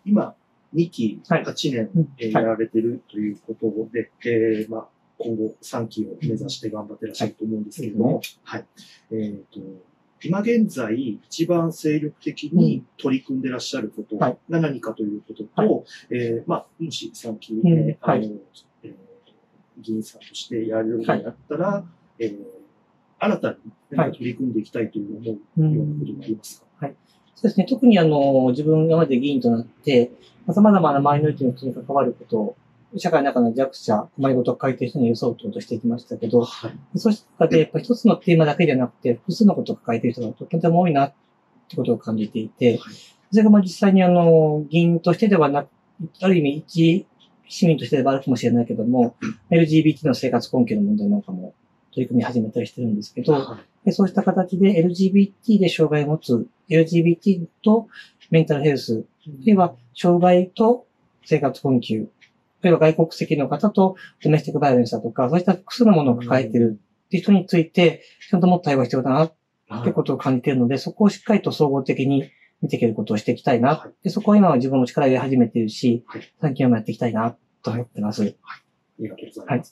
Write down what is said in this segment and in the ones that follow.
今、2期はい 8年、 はいやられてるということで、まあ、今後3期を目指して頑張ってらっしゃると思うんですけれども、はい。今現在、一番精力的に取り組んでらっしゃることが何かということと、まあ、もし3期で、議員さんとしてやるようになったら、新たに何か取り組んでいきたいという思うようなことがありますか？ はい。そうですね。特に自分がまで議員となって、様々なマイノリティの人に関わることを、社会の中の弱者、困りごとを書いている人に寄そうとしてきましたけど、はい、そうした中で、やっぱり一つのテーマだけじゃなくて、複数のことを抱えている人がとても多いな、ってことを感じていて、はい、それが実際に議員としてではなく、ある意味一市民としてではあるかもしれないけども、LGBT の生活困窮の問題なんかも取り組み始めたりしてるんですけど、はい、そうした形で LGBT で障害を持つ、LGBT とメンタルヘルス、あるいは障害と生活困窮、例えば外国籍の方とドメスティックバイオレンスだとか、そういった複数のものを抱えているっていう人について、ちゃんともっと対応が必要だなってことを感じているので、そこをしっかりと総合的に見ていけることをしていきたいな。でそこは今は自分も力を入れ始めているし、最近はやっていきたいなと思ってます。はい。 ありがとうございます。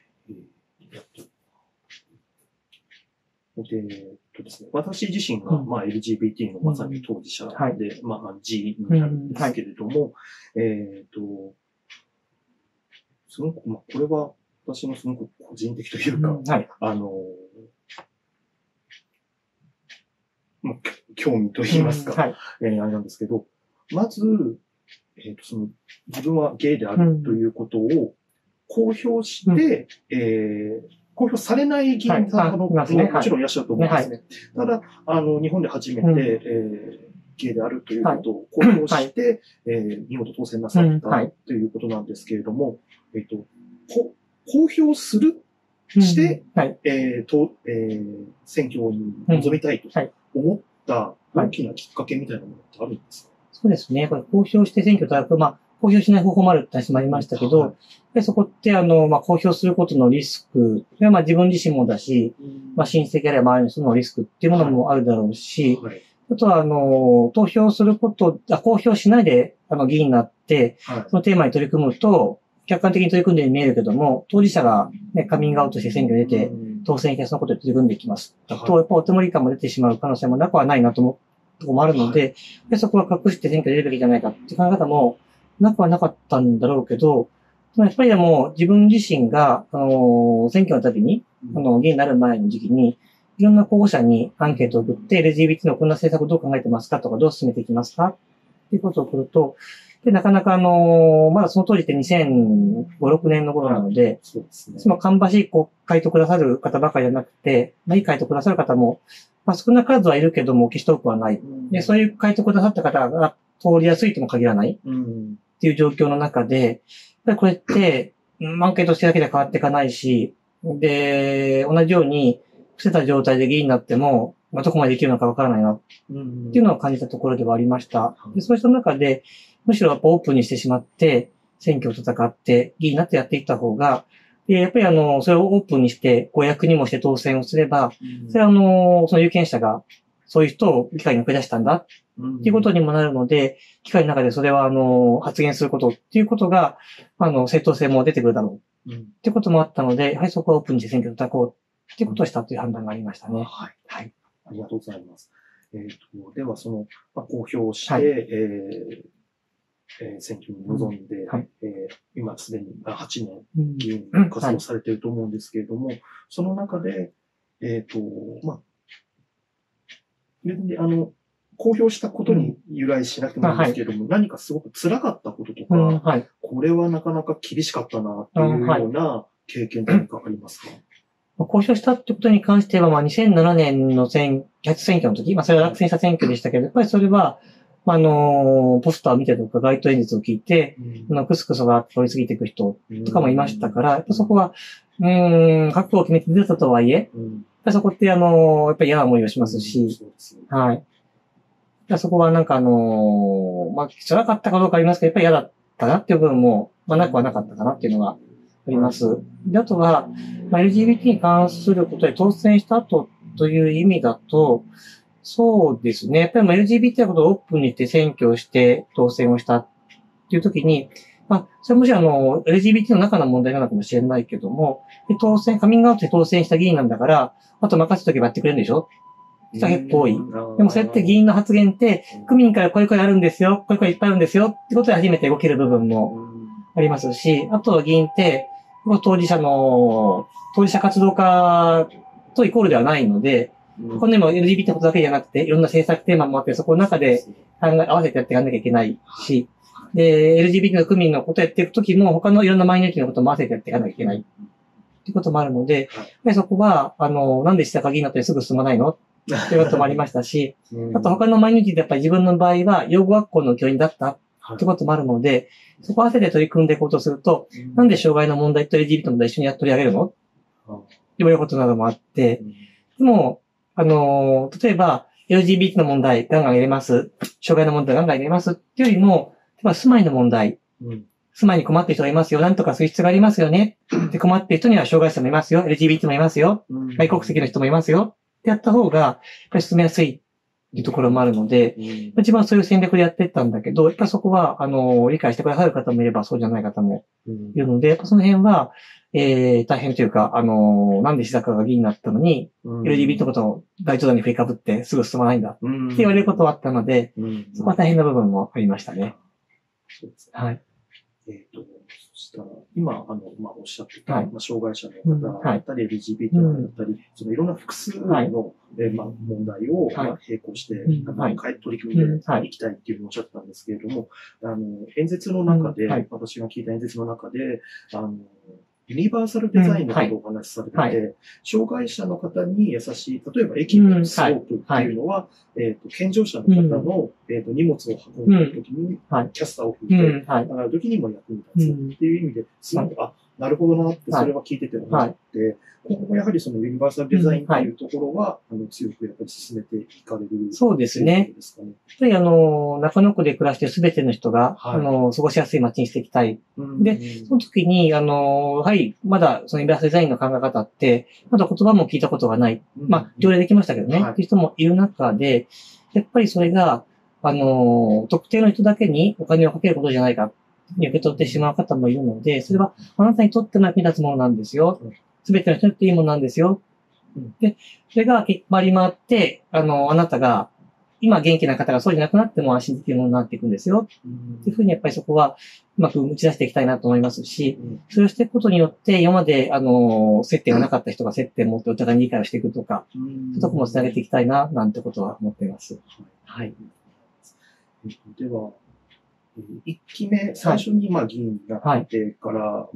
ですね、私自身が、まあ、LGBT のまさに当事者で、まあ、G になるんですけれども、すごく、まあ、これは私のすごく個人的というか、まあ、興味と言いますか、あれなんですけど、まず、自分はゲイであるということを公表して、公表されない議員さんももちろんいらっしゃると思うんですね。ただ、日本で初めて、ゲイであるということを公表して、見事当選なさったということなんですけれども、公表して、選挙に臨みたいと思った大きなきっかけみたいなものってあるんですか？ そうですね。これ公表して選挙いただく、まあ、公表しない方法もあるって話もありましたけど、そこってまあ、公表することのリスク、まあ自分自身もだし、まあ親戚あるいは周りの人のリスクっていうものもあるだろうし、あとは投票する公表しないで議員になって、そのテーマに取り組むと、客観的に取り組んでるように見えるけども、当事者がね、カミングアウトして選挙に出て、当選してそのことに取り組んでいきます。と、やっぱお手盛り感も出てしまう可能性もなくはないなと思うところもあるので、そこは隠して選挙に出るべきじゃないかっていう考え方もなくはなかったんだろうけど、やっぱりでも自分自身が、選挙のたびに、議員になる前の時期に、いろんな候補者にアンケートを送って、LGBT のこんな政策をどう考えてますかとか、どう進めていきますかっていうことを送ると、で、なかなかまだその当時って2005、6年の頃なので、そうですね。その芳しい回答くださる方ばかりじゃなくて、まあいい回答くださる方も、まあ少なからずはいるけども、決して多くはない。で、そういう回答くださった方が通りやすいとも限らない。っていう状況の中で、やっぱりこれって、アンケートしてるだけで変わっていかないし、で、同じように、伏せた状態で議員になっても、まあ、どこまでできるのかわからないな、っていうのを感じたところではありました。でそうした中で、むしろやっぱオープンにしてしまって、選挙を戦って、議員になってやっていった方が、で、やっぱりそれをオープンにして、公約にもして当選をすれば、それはその有権者が、そういう人を議会に送り出したんだ、っていうことにもなるので、議会の中でそれは発言することっていうことが、正当性も出てくるだろう。っていうこともあったので、やはりそこはオープンにして選挙を叩こうっていうことをしたという判断がありましたね。 はい。はい。ありがとうございます。では公表して、選挙に臨んで、今すでに8年議員活動されていると思うんですけれども、その中で、まあ、別に公表したことに由来しなくてもいいんですけれども、何かすごく辛かったこととか、これはなかなか厳しかったな、っていうような経験何かありますか？ 公表したってことに関しては、まあ、2007年の初選挙の時、まあ、それは落選した選挙でしたけど、やっぱりそれは、ポスターを見てとか、街頭演説を聞いて、クスクスが通り過ぎていく人とかもいましたから、やっぱそこは、覚悟を決めて出たとはいえ、やっぱそこってやっぱり嫌な思いをしますし、はい。そこはなんかまあ、辛かったかどうかありますけど、やっぱり嫌だったなっていう部分も、まあ、なくはなかったかなっていうのがあります。で、あとは、まあ、LGBT に関することで当選した後という意味だと、 そうですね。やっぱりLGBT のことをオープンにして選挙をして当選をしたっていう時に、それもしLGBT の中の問題なのかもしれないけども、でカミングアウトで当選した議員なんだから、あと任せとけばやってくれるんでしょ人が結構多い。でもそうやって議員の発言って、区民からこういう声あるんですよ、こういう声いっぱいあるんですよってことで初めて動ける部分もありますし、あとは議員って、当事者活動家とイコールではないので、ここにも LGBT のことだけじゃなくて、いろんな政策テーマもあって、そこの中で合わせてやっていかなきゃいけないし、で、LGBT の区民のことをやっていくときも、他のいろんなマイノリティのことも合わせてやっていかなきゃいけない。っていうこともあるので、やっぱりそこは、なんで下鍵になってすぐ進まないのっていうこともありましたし、あと他のマイノリティでやっぱり自分の場合は、養護学校の教員だったってこともあるので、そこを合わせて取り組んでいこうとすると、なんで障害の問題と LGBT の問題一緒に取り上げるのって言われることなどもあって、でも、例えば、LGBT の問題、ガンガン入れます。障害の問題、ガンガン入れますっていうよりも、例えば住まいの問題、住まいに困ってる人がいますよ。なんとかそういう必要がありますよね。で、困ってる人には障害者もいますよ。LGBT もいますよ。外国籍の人もいますよ。ってやった方が、やっぱり進めやすいっていうところもあるので、一番そういう戦略でやっていったんだけど、やっぱりそこは、理解してくださる方もいれば、そうじゃない方もいるので、やっぱその辺は、大変というか、なんで志坂が議員になったのに、LGBT のことを大長段に振りかぶってすぐ進まないんだって言われることはあったので、そこは大変な部分もありましたね。 そうですね。 はい。 そしたら、今、おっしゃってた、障害者の方だったり、LGBT の方だったり、そのいろんな複数の、問題を、並行して、取り組んでいきたいっていうのをおっしゃってたんですけれども、演説の中で、私が聞いた演説の中で、ユニバーサルデザインのことをお話しされてて、障害者の方に優しい、例えば駅のスロープっていうのは、健常者の方の、荷物を運んでいるときに、キャスターを吹いて、上がるときにも役に立つっていう意味で、すごく、なるほどなって、それは聞いてて思って、今後もやはりそのユニバーサルデザインっていうところは、強くやっぱり進めていかれる。 そうですね。やっぱり中野区で暮らしているすべての人が、過ごしやすい街にしていきたい。で、その時に、やはり、まだそのユニバーサルデザインの考え方って、まだ言葉も聞いたことがない。条例できましたけどね。っていう人もいる中で、やっぱりそれが、特定の人だけにお金をかけることじゃないか。受け取ってしまう方もいるので、それはあなたにとっても役に立つものなんですよ。すべての人にとっていいものなんですよ。で、それが回り回って、あなたが、今元気な方がそうじゃなくなっても安心できるものになっていくんですよ。っていうふうにやっぱりそこはうまく打ち出していきたいなと思いますし、それをしていくことによって、今まで、接点がなかった人が接点を持ってお互いに理解をしていくとか、そういうところもつなげていきたいな、なんてことは思っています。はい。 では、1期目、最初に議員になってから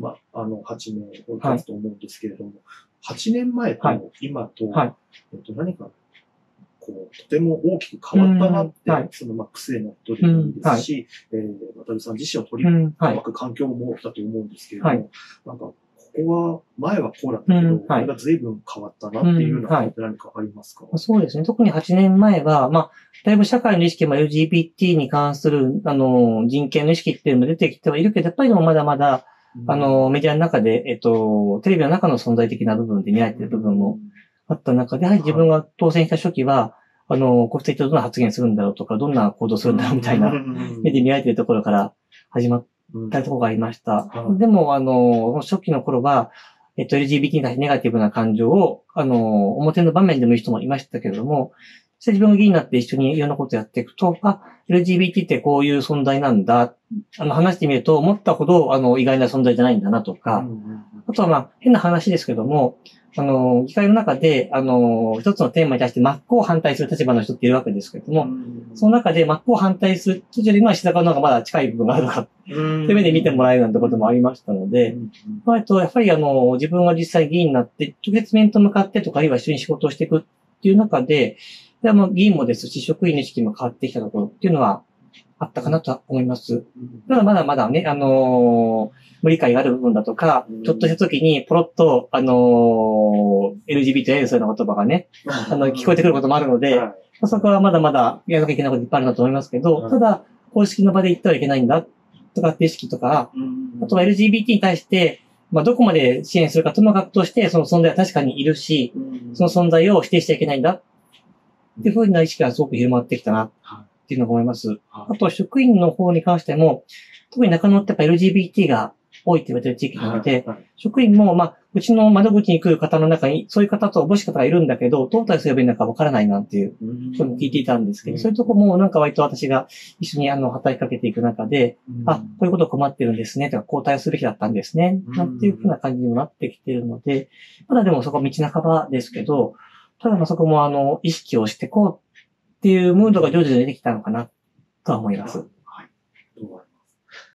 、8年を経つと思うんですけれども、8年前と今と、何か、とても大きく変わったなって、その癖の取り組みですし、渡さん自身を取り巻く環境もだと思うんですけれども、なんか、ここは、前はこうだったけど、これが随分変わったなっていうのは何かありますか？ そうですね。特に8年前は、だいぶ社会の意識も LGBT に関する、人権の意識っていうのも出てきてはいるけど、やっぱりまだまだ、メディアの中で、テレビの中の存在的な部分で見られている部分もあった中で、やはり自分が当選した初期は、国籍とどんな発言するんだろうとか、どんな行動するんだろうみたいな、目で見られているところから始まったところがありました。でも、初期の頃は、LGBT に対してネガティブな感情を、表の場面でもいい人もいましたけれども、そして自分が議員になって一緒にいろんなことをやっていくと、LGBT ってこういう存在なんだ。話してみると、思ったほど、意外な存在じゃないんだなとか、あとは変な話ですけども、議会の中で、一つのテーマに対して真っ向を反対する立場の人っているわけですけれども、その中で真っ向を反対する人よりも石坂の方がまだ近い部分があるのか、という目で見てもらえるなんてこともありましたので、やっぱり自分が実際議員になって、直接面と向かってとか、あるいは一緒に仕事をしていくっていう中で、議員もですし、職員の意識も変わってきたところっていうのはあったかなと思います。ただまだまだね、無理解がある部分だとか、ちょっとした時にポロッと、LGBT やそういうような言葉がね、聞こえてくることもあるので、そこはまだまだやらなきゃいけないこといっぱいあるなと思いますけど、ただ、公式の場で言ってはいけないんだ、とかって意識とか、あとは LGBT に対して、どこまで支援するかともかくとして、その存在は確かにいるし、その存在を否定しちゃいけないんだ。 っていうふうな意識がすごく広まってきたなっていうのを思います。あと、職員の方に関しても、特に中野ってやっぱ LGBT が多いって言われてる地域なので、職員も、うちの窓口に来る方の中に、そういう方とおぼし方がいるんだけど、どう対すればいいのかわからないなんていう、そういうのを聞いていたんですけど、そういうとこも割と私が一緒に働きかけていく中で、こういうこと困ってるんですね、とか、こう対応すべきだったんですね、なんていうふうな感じにもなってきているので、まだでもそこは道半ばですけど、ただそこも意識をしてこうっていうムードが徐々に出てきたのかな、とは思います。